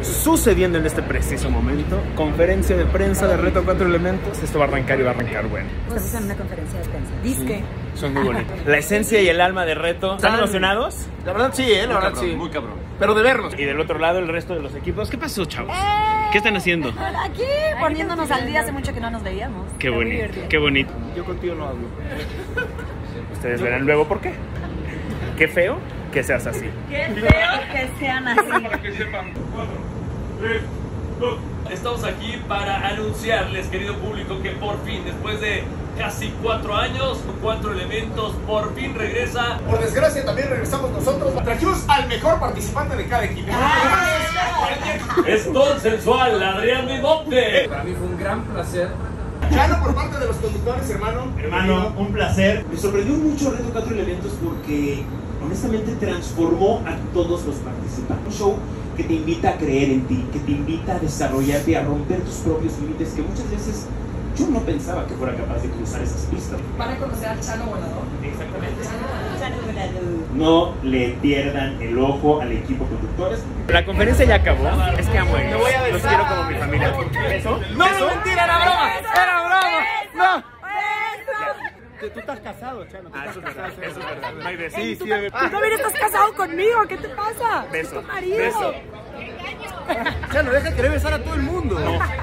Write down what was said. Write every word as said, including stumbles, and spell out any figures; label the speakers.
Speaker 1: sucediendo en este preciso momento. Conferencia de prensa de Reto Cuatro Elementos. Esto va a arrancar y va a arrancar bueno.
Speaker 2: Estamos en una conferencia de prensa. Disque.
Speaker 1: Sí, son muy bonitos. La esencia y el alma de Reto. ¿Están emocionados?
Speaker 3: La verdad sí, eh, la
Speaker 4: Muy
Speaker 3: verdad
Speaker 4: cabrón,
Speaker 3: sí.
Speaker 4: muy cabrón.
Speaker 3: Pero de verlos.
Speaker 1: Y del otro lado el resto de los equipos. ¿Qué pasó, chavos? ¿Qué están haciendo?
Speaker 2: Aquí poniéndonos al día, hace mucho que no nos veíamos.
Speaker 1: Qué bonito, qué bonito.
Speaker 3: Yo contigo no hablo.
Speaker 1: Ustedes verán luego por qué. Qué feo que seas así.
Speaker 2: Qué feo que sean así.
Speaker 5: Estamos aquí para anunciarles, querido público, que por fin, después de casi cuatro años, Cuatro Elementos por fin regresa.
Speaker 3: Por desgracia también regresamos nosotros. Trajimos al mejor participante de cada equipo.
Speaker 5: Es Don Sensual, Adrián Bimonte.
Speaker 6: Para mí fue un gran placer.
Speaker 3: Chano por parte de los conductores, hermano.
Speaker 7: Hermano, un placer.
Speaker 8: Me sorprendió mucho Reto Cuatro Elementos porque honestamente transformó a todos los participantes. Un show que te invita a creer en ti, que te invita a desarrollarte, a romper tus propios límites, que muchas veces yo no pensaba que fuera capaz de cruzar esas pistas.
Speaker 6: ¿Van a conocer al Chano Volador?
Speaker 8: Exactamente.
Speaker 2: Chano Volador.
Speaker 8: No le pierdan el ojo al equipo conductores.
Speaker 1: La conferencia ya acabó. Es que amo ellos. Los quiero como mi familia. ¿Eso?
Speaker 3: No, no, mentira, era broma. Era broma. No.
Speaker 7: Tú estás casado, Chano.
Speaker 1: Ah, eso es verdad. Eso es verdad. No hay beso.
Speaker 3: Sí, sí.
Speaker 2: Tú también estás casado conmigo, ¿qué te pasa?
Speaker 1: Beso.
Speaker 2: Es tu marido.
Speaker 1: Beso.
Speaker 3: Chano, deja de querer besar a todo el mundo.
Speaker 1: No.